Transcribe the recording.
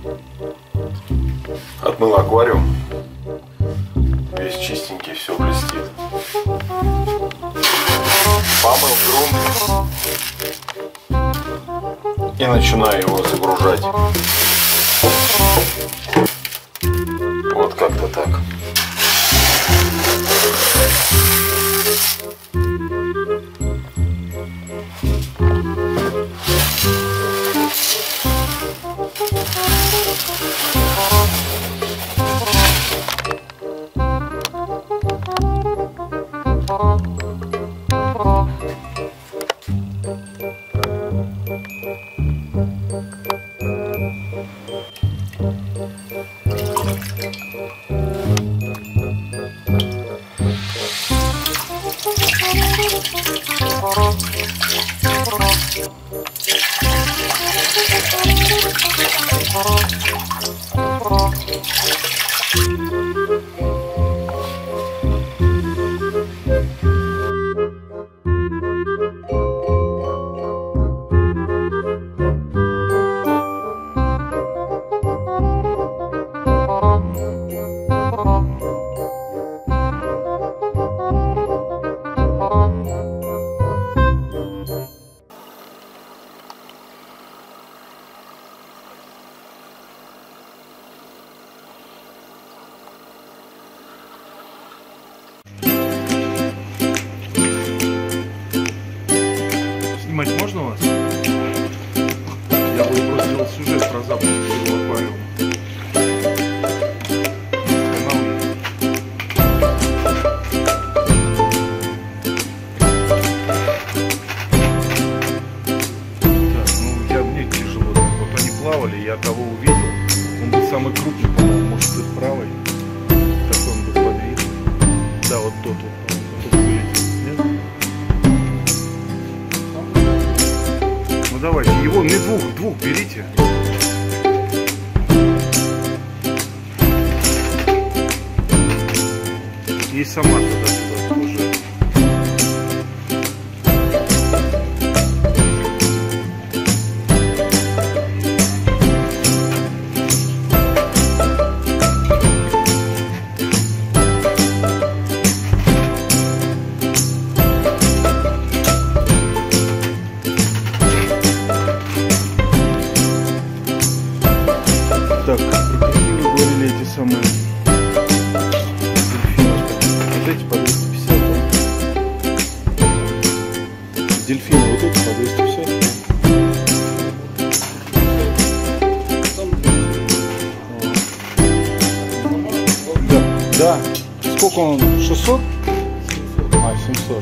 Отмыл аквариум. Весь чистенький, все блестит. Помыл грунт. И начинаю его загружать. Вот как-то так. Снимать можно вас? Я бы просто сделал сюжет про запуск первого аквариума. Мне тяжело. Вот они плавали, я кого увидел. Он был самый крупный, по-моему, может быть, правый. Такой он был подвижный. Да, вот тот вот. Тот вылетел. Нет? Ну давайте, его мне двух берите. И сама туда тоже. Так, какие вы говорили эти самые дельфины? Вот эти по 250, да? Дельфины вот эти по 250. Да. Сколько он? 600? А, 700.